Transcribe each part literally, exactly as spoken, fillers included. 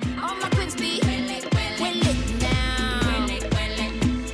All my queens be willy, willy now. Willy, willy.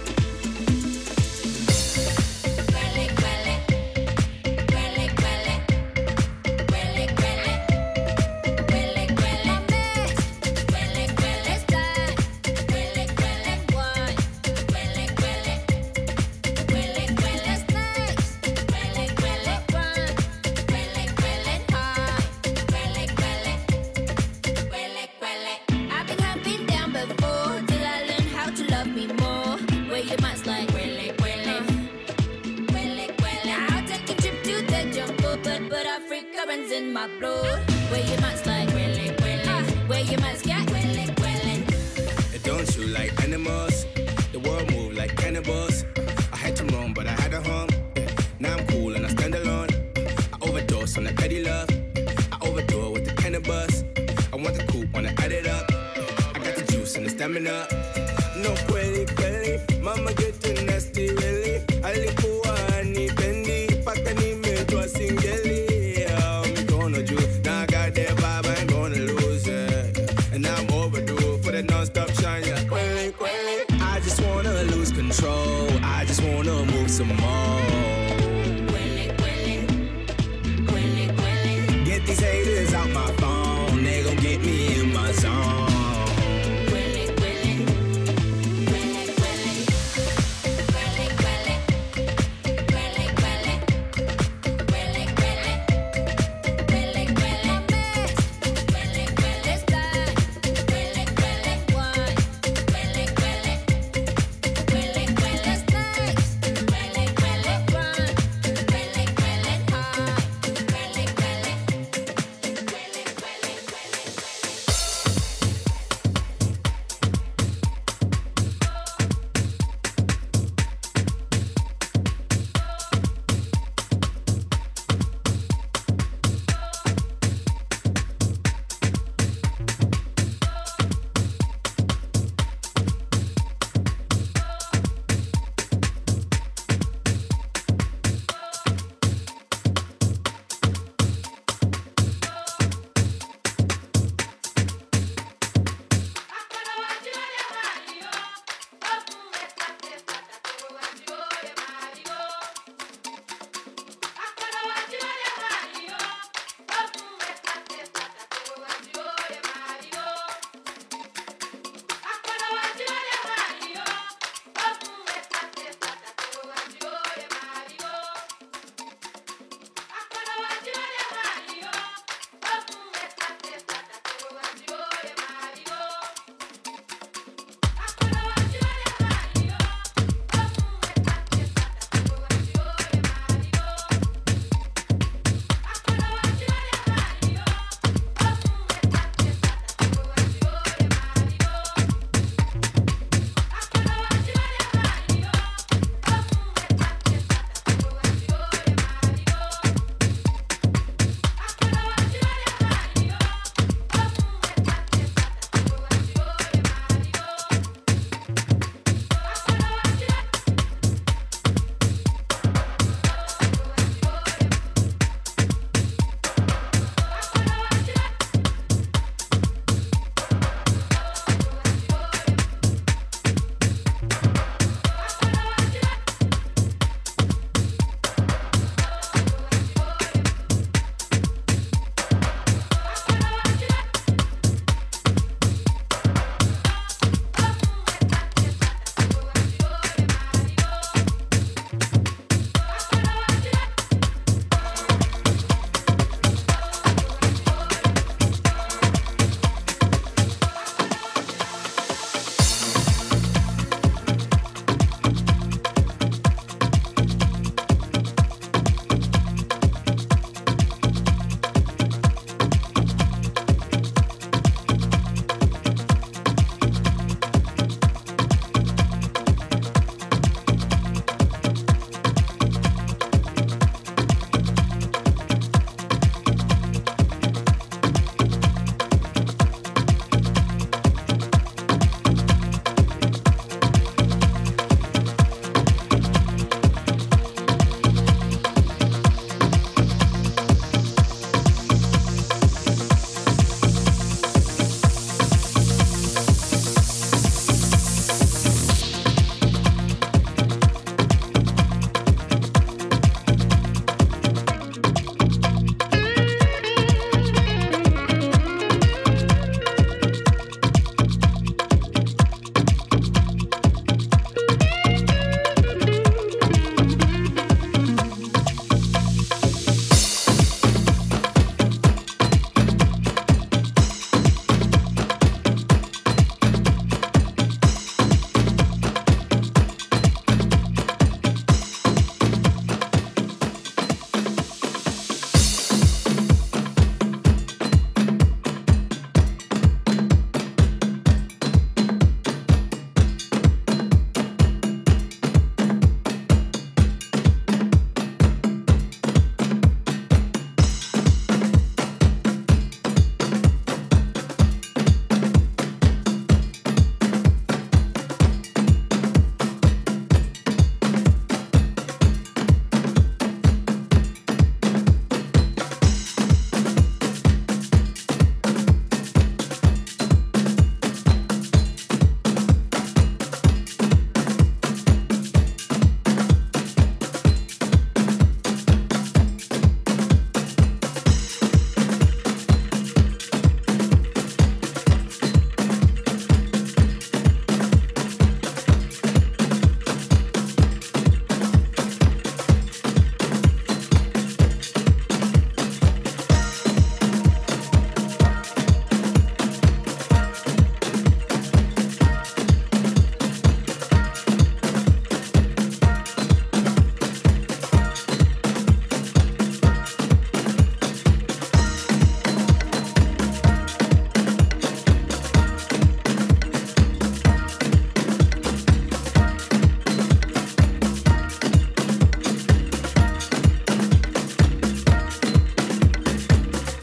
Willy, willy. Willy, willy. Willy, willy. Willy, willy. Willy, willy. Style. Willy, willy. What? Willy, willy. Willy, willy. Snakes. Willy, willy. Run. Willy, willy. High. Willy, willy. Willy, willy. I've been have been down before till I learn how to love me more. Where your mind's like willy, willy. Willy, willy. I'll take a trip to the jungle, but but Africa runs in my blood. Where your mind's like willy, willy. Where your mind's got willy, willy. It don't shoot like animals. The world move like cannibals. I had to roam, but I had a home. Yeah. Now I'm cool and I stand alone. I overdose on the petty love. I overdo it with the cannabis. I want the coupe, wanna add it up. I got the juice and the stamina. No quelly, quelly. Mama getting nasty, really. Alikuwa ni bendi. Paka ni metwa singeli. Oh, me gonna do. Now I got that vibe, I ain't gonna lose it. And I'm overdue for the non-stop shine. Yeah, quelly, quelly. I just wanna lose control. I just wanna move some more. Willy, willy. Willy, willy. Get these haters out my phone. They gon' get me in my zone. Willy, willy. Willy, willy. Willy, willy. Willy, willy. Willy, willy. Willy, willy. Willy, willy. Style. Willy, willy. What? Willy, willy. Willy, willy. Snakes. Willy, willy.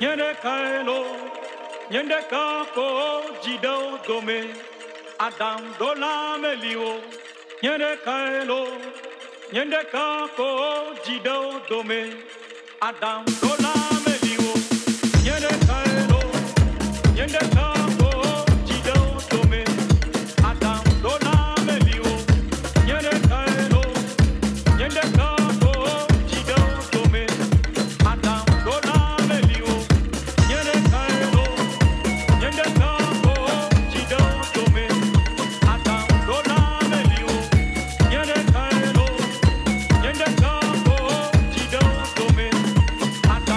Nyende kaelo, nyende kako jido dome, Adam dola melio. Nyende kaelo, nyende kako jido dome, Adam dola melio. Nyende kaelo, nyende kako jido dome, Adam dola melio. Nyende kaelo, nyende kako jido dome, Adam dola melio. Nyende kaelo, nyende kako jido dome, Adam dola melio. Nyende kaelo, nyende kako jido dome, Adam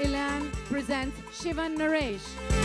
Ilan presents Shivan Naresh.